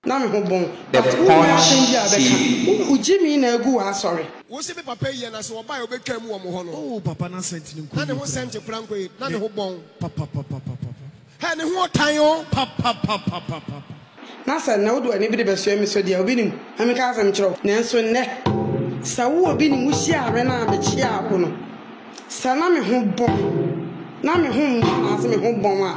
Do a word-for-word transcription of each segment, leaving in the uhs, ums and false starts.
na me ho bon but who na send ya beka who Jimmy na egu wa sorry wo se be papa yi na so oba yo betwa mu wo mo ho no oh papa na sent ni nko na ne ho sent kranko yi na ne ho bon papa papa papa ha ne ho tan yo papa papa papa na sa na wodo ani bi de beso emi so dia Obinim ameka asem kiro na enso ne sa wo Obinim hia are na me chia wo no sa na me ho bon na me ho na se me ho bon a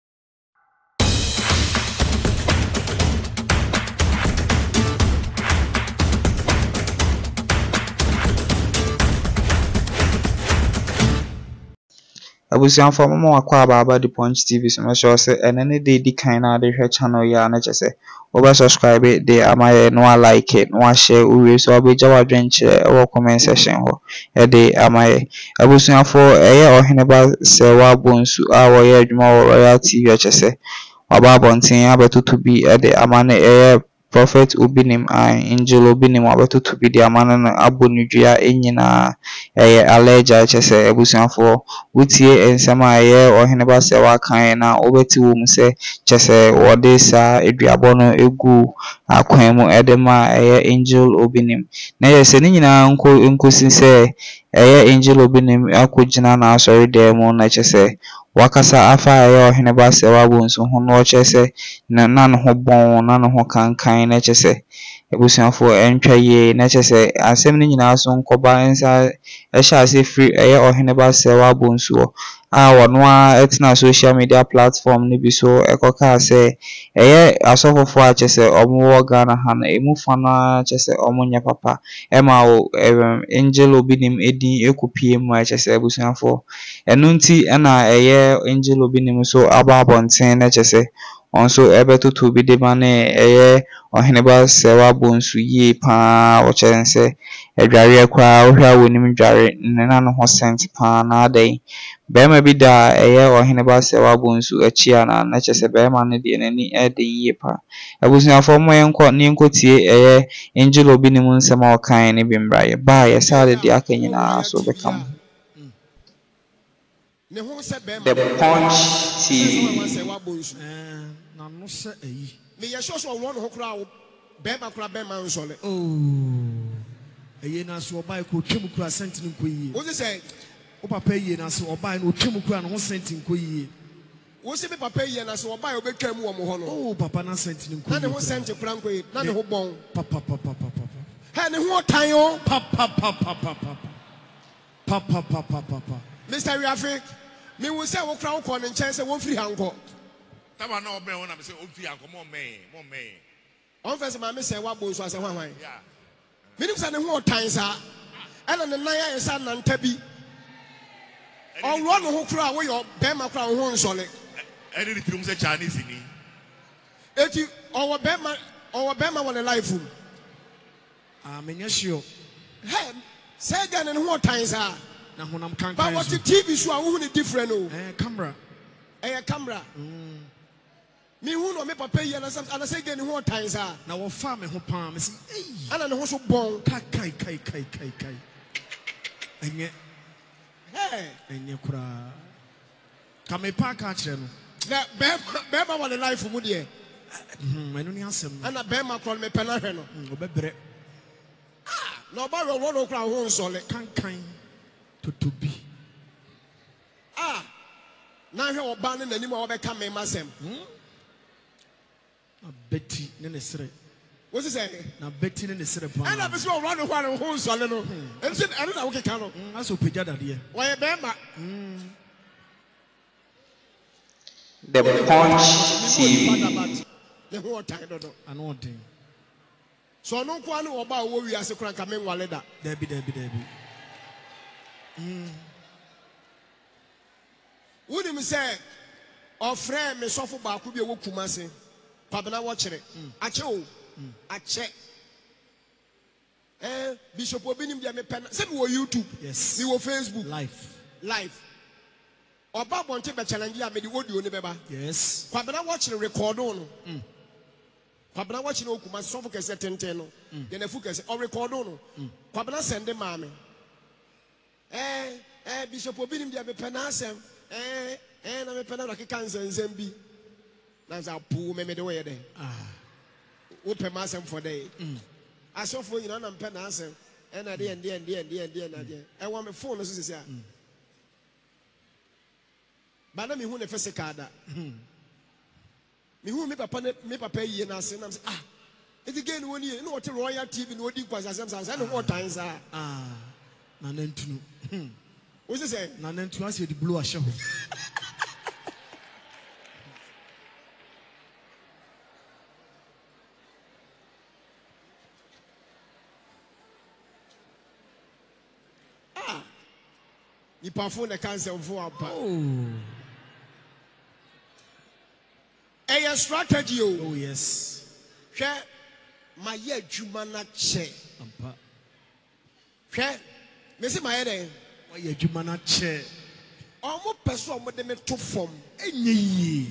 abusian for mama akwa baba the Punch T V so make sure say enene dey di kind na dey hwe channel ya na chese over subscribe dey amaye no like it no share we so abeja wadwenche e comment section ho e dey amaye abusian for eye oheneba Serwaa Bonsu a wo ye adwuma wo Royal T V chese baba bontin abetutu bi e dey amane eye Prophet Obinim and Angel Obinim abetutu bi dey amane na abonudua enyina eye allegia chese abusianfo wutie ensema eye oheneba Serwaa kan na obeti wo mu se chese wode sa eduabo no egu akwan mu edema eye Angel Obinim na yese ni nyina nko nkosi se eye Angel Obinim akogina na asori demo na chese wakasa afa eye oheneba Serwaa Bonsu ho no chese na nan ho bon nan ho kankan na chese ebusianfo entwa ye na chese asem ni nyina so nkoba ensa ehya ase free eye oheneba Serwaa Bonsu a wono a etina social media platform ni bi so ekoka se eye asofofo a chese omo wo Ghana ha na emu fana chese omo nya papa ema o Angel Obinim edin ekopie mu a chese ebusianfo enu nti na eye Angel Obinim so aba bonten na chese onso ebetutu bi de mane eye oheneba Serwaa Bonsu yi pa wo chense edware akwa ohwa wonim dware nena no ho sent pa na dai bema bi da eye oheneba Serwaa Bonsu achia na na chese bema ne de nani eden yi pa abusuafo mo yenko ne nkotie eye Angel Obinim nsema okan ne bimbraye ba ye sade de akanyina so bekam The Punch T V na no se eyi me ye so so won ho kra wo bema kra bema nsole oh eye na so obai ko twem kra sent ni nko yie wo se o papa yie na so obai no twem kra no sent nko yie wo se be papa yie na so obai obetwa mu wo mo ho no oh papa na sent ni nko na ne ho sent kra nko yie na ne ho bon papa papa papa ha ne ho tan yo papa papa papa papa papa papa Mister Riafik me wo se wo kra wo ko ne nchen se won free hanko Taba na obe wona me say o fi anko mo me mo me on first ma me Serwaa Bonsu ase hwan hwan yeah minim sa ne ho tan sa ena ne nan ya sa na ntabi on ro no ho kra wo yo be ma kra wo ho nsole eni ni tirum se Chinese ni eti owo be ma owo be ma wona life um ah menya sure he say ga ne ho tan sa na honam kan kan but what the T V show wo hu ni different o eh camera eh camera mm me hu no me papa yi na sam ana say ga ne ho tan sa na wo fa me ho pa me say eh ana ne ho so bon kai kai kai kai kai kai enye hey enye kura ka me pa ka kire no na be be ma wona life mu de mhm enu ni asem ana be ma kro me pena hwe no obebre ah no ba ro no kra ho nsole kan kan totobi ah na hwe oba ne nanim a obeka me masem na beti ne ne sere wo se say na beti ne ne sere pa ana be so ro no kwa ne ho nsole no ense anu na wo keka no aso pejada de wo ye be ma The Punch T V ne ho tan do do ano odin so no kwa ne oba wo wi ase kra nka me nwale da dabi dabi dabi mm woni me say ofre me sofo ba ko bi e wo kumase kwabena wo kire ache o ache eh Bishop Obinim dia me pen se me wo YouTube yes me wo Facebook live live oba bonte be challenge ya me di audio ne beba yes kwabena wo kire record no kwabena wo kire okumase sofo kese tenten no de na fu kese o record no kwabena send ma me eh eh Bishop Obinim dia me pen asem eh eh na me pen na ke kansa nzem bi na za pu me me de we de ah open masem for day. I saw for you know I'm pen answer and at the end, the end, the end, the end, the end. I want my phone as is here. But I mean, who the first card? Me who me papa me papa ye na say na say ah it again one year you know what royal T V no di kwasa sam sam say no what times ah ah na nantunu what you say na nantunu as you the blow ahye ho ah you perform the cancer for apa oh a strategy oh yes hwe my ye adwuma na che ampa hwe me se my den why adwuma na che omo peso omo de me to form enye yi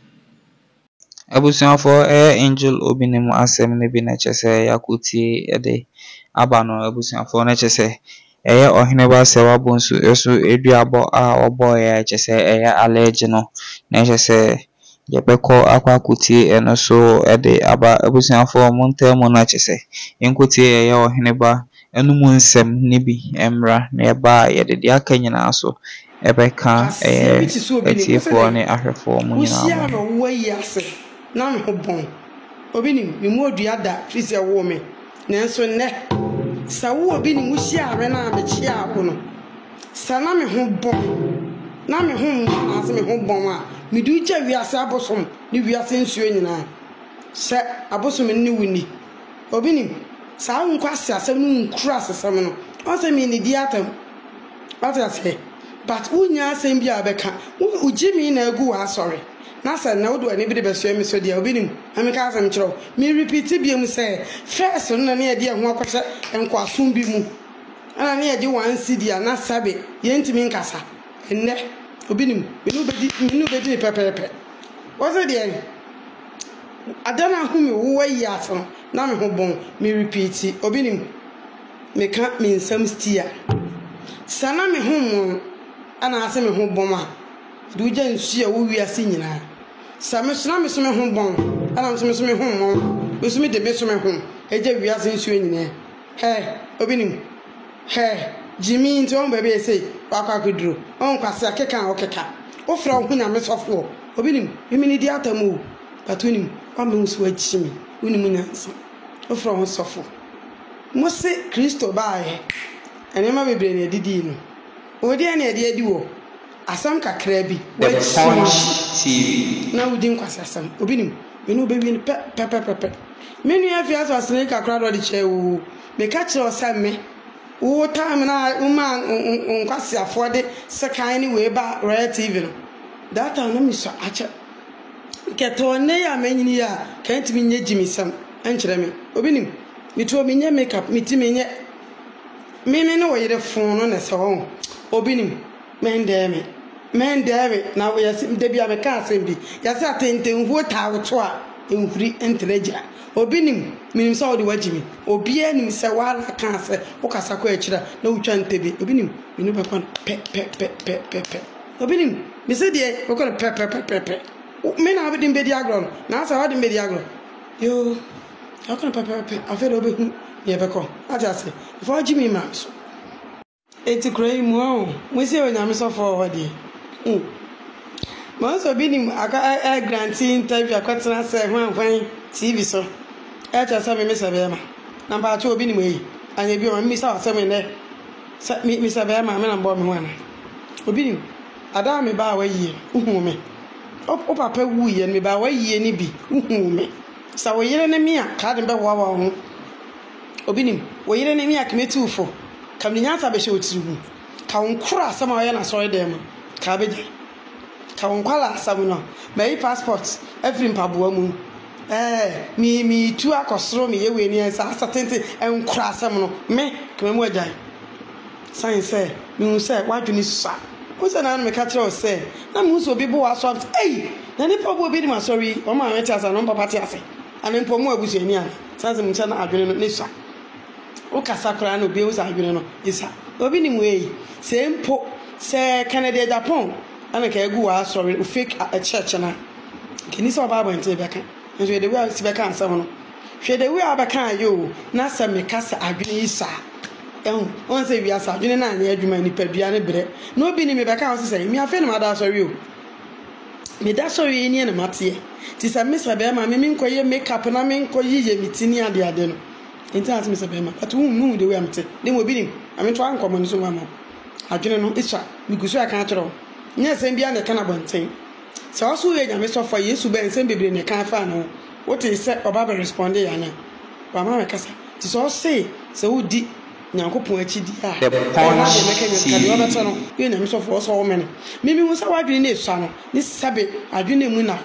abusuafo eh Angel Obinim asem ne bi na chese yakuti ede abano abusuafo na chese eye ohineba Serwaa Bonsu eso eduabo a obo ya chese eye allergy no na chese yebeko akwa kuti eno so ede aba abusuafo montemo na chese enkuti eye ohineba enu mu nsem ne bi emra na eba yede de aka nyina so ebeka eh etiefo ne ahwefo mu nyina no wo yi ase na me ho bon Obinim me mu odua da fise wo me nanso ne sa wo Obinim wo hia are na me chia wo no sa na me ho bon na me ho na se me ho bon a me du gya wiase abosom ni wiase nsuo nyina se abosom ni wuni Obinim sa nkwase asem no nkura asesem no o se me ni di atam what I say but unya asem bia abeka ujimi na egu wa sorry na say na wodo ani bi de beso emi so dia Obinim ameka asem kiro me repeat biam say first no na ne de ho akohye enkwasom bi mu ana ne de one cd na sabe yentimi nkasa enne Obinim menu bedi menu bedi pepepe what's it there adana hu me wo yi aso na me ho bon me repeat Obinim me ka me nsam stia sana me ho mo ana ase me ho bon a du gya nsu a wo wiase nyina sa me so na me so me ho bon ana so me so me ho mo me so me de me so me ho eja wiase nsu nyina he Obinim he Jimmy into on baby say waka kudro on kwase akeka okeka ofra ho nya me sofo Obinim me ni di atamu batunim kwa me nso achimi unim nyansa ofra ho sofo mo se Kristo baaye enema bebre na didi no odi na edi edi wo asam kakra bi T V na udi nkwase asam Obinim me no bebi pe pe pe pe me nu afia so asene kakra do di chewu me ka kire osame wo time na uma nkwase afode sekan ni we ba Royal T V no that time na me so ache keto ne ya manyini ya kan timi nye jimisam ankyere me Obinim me to me nye makeup me timi nye me me no yere fon no na se ho Obinim men de me men de me na we yasi de bia me ka asem bi yasi atenten hu ta woto a enhuri entreja Obinim minim sa odi wagimi obi anim se wala ka ase wo kasa ko akira na wutwa ntebe Obinim me no be kon pe pe pe pe pe pe Obinim me se de wo kon pe pe pe pe pe me na abedi mbedi agro na asa wadi mbedi agro yo how can papa pe afero be hu ye be ko aja se ifo jimi ma so eti krai mu o mo se onyame so for wadi mm mo so Obinim aka granting interview akwatena se hwan hwan T V so aja se me mesa be ma na ba cho Obinim yi anya bi o me sa se me ne me me sa be ma me na mbo me hwana Obinim ada me ba wa yi uhu me o papa wu ye me ba wa yi ni bi uhu me sa wo yire ne mi a ka de be wa wa ho Obinim wo yire ne mi a kemeti ufo kam nya sa be she otirihu ka wonkura asama wa ye na sorry dem ka be je ka wonkwala asam no mai passport every mpaboa mu eh mi mi tu akosoro mi ye we ni sa satente enkura asam no me kememu agya science mi hu say wadwini sa o se na me ka kire o say na mi hu so bi bo wa so eh na ni pabo bi ma sorry o ma meta sa no papa ti ase anen pomu abusuani a sanse mu na adwene no ne sa o kasa kra na obi o sa adwene no isa Obinim we se mpo se Canada Japan ana ka egu wa sorry o fake a church na kini so baba nte beka nso de we si beka ansam no hwe de we abaka yo na sa me kasa adwene isa ehun on se wi asa adwene na anya adwuma ni padua ne bre na obi ni me beka ho se mi afa na mada sorry o me da sorry ni na mate ti sa me sa be ma me min koye makeup na me koye ye mitini ade ade no enti as me sa be ma but wu mu de we amte dem obi ni ame to an komo ni so ma adwene no isa mi gusu aka atoro nya sem bia na kana bonten se oso we nya me so for yesu be nsem bebre ne kan fa no what is say oba be respond ya na wa ma me kasa ti so say se wo di nyankopon achi di a the punch no we nya me so for so wo me me mi hu sa wadwene na esu no ni sabe adwene mu na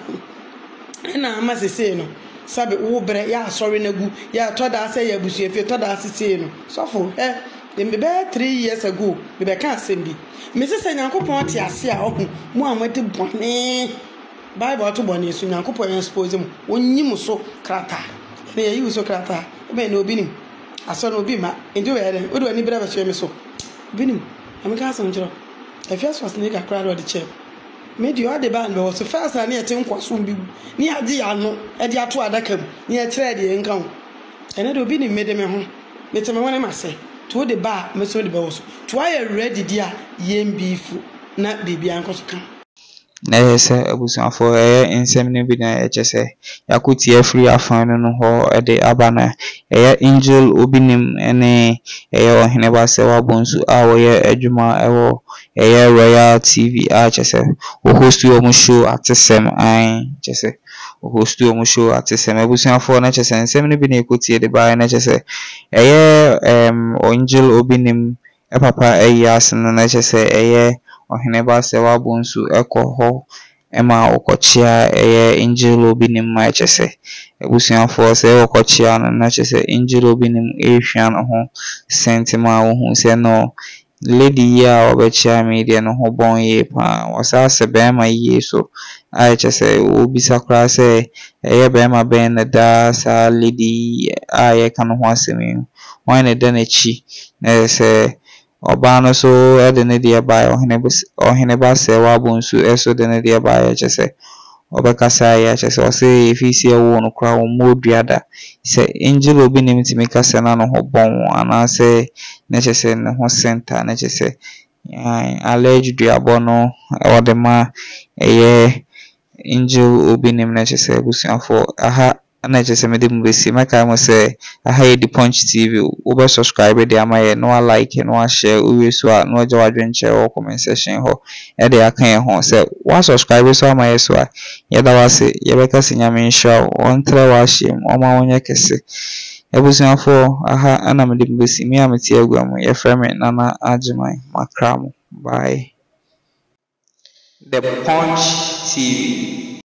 na ama se say no sabe wo bre ya sorry na gu ya toda say ya busu efe toda say no so for eh dem be three years ago me be kan asem bi me se say nyankopon ti ase a ohu mu amade bone Bible to bone so nyankopon expose mu onyim so krata na ya yi so krata be na obinim aso na obi ma enti we ere o do ani bra ba so me so obinim amika so njiro e first was nigga crowd the chair me di o de ba no so first na e te nkwaso bi ni ade ya no e de ato adaka mu ni e kire de nka ho ene de obinim me de me ho me te me wona ma se to the bar me so de be wo so to I ready dia yem beef na bibi ankoso kan na yese abusuafo eh ensem ne bi na echese yakuti afri afan no ho ede abana eh Angel Obinim ene eh oheneba Serwaa Bonsu a wo ye adwuma ewo eh Royal T V a chese o host yo mo show atesem an chese o host yo mo show atesem abusuafo na chese ensem ne bi na ekuti de ba na chese eh em Angel Obinim e papa eh yasin na chese eh oheneba Serwaa Bonsu ekoho ema okochia eye Angel Obinim ma chese ebusuafo se okochia na chese Angel Obinim ehwan ho sentima wo hu se no lady ya obechia media no ho bon ye pa wasa se be ma yeso a chese obisa kra se eye be ma ben da sa lady a ye kan ho asemi wan ne da na chi na se Obano so edene dia by oheneba Serwaa Bonsu eso dene dia by chese obekasa ya chese o say if isi ewo no kra wo moduada se Angel Obinim ti mekasa na no ho bon ana se na chese ne ho center na chese alleged abono o de ma eye Angel Obinim na chese busuafo aha na chese me de mbesi maka mo se aha di Punch T V over subscribe de amaye no like no share we so no je wadwenche o comment section ho e de akan ho se wa subscribe so amaye so a ye da wase ye beka sinyame nsha on tre wa shem o ma wonye kese ebusuafo aha ana me de mbesi me ameti aguamu ye frame nana ajimai makram bye. The Punch T V.